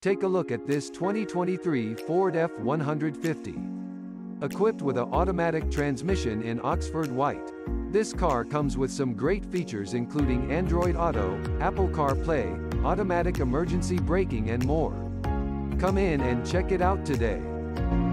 Take a look at this 2023 Ford F-150. Equipped with an automatic transmission in Oxford White. This car comes with some great features including Android Auto, Apple CarPlay, automatic emergency braking and more. Come in and check it out today.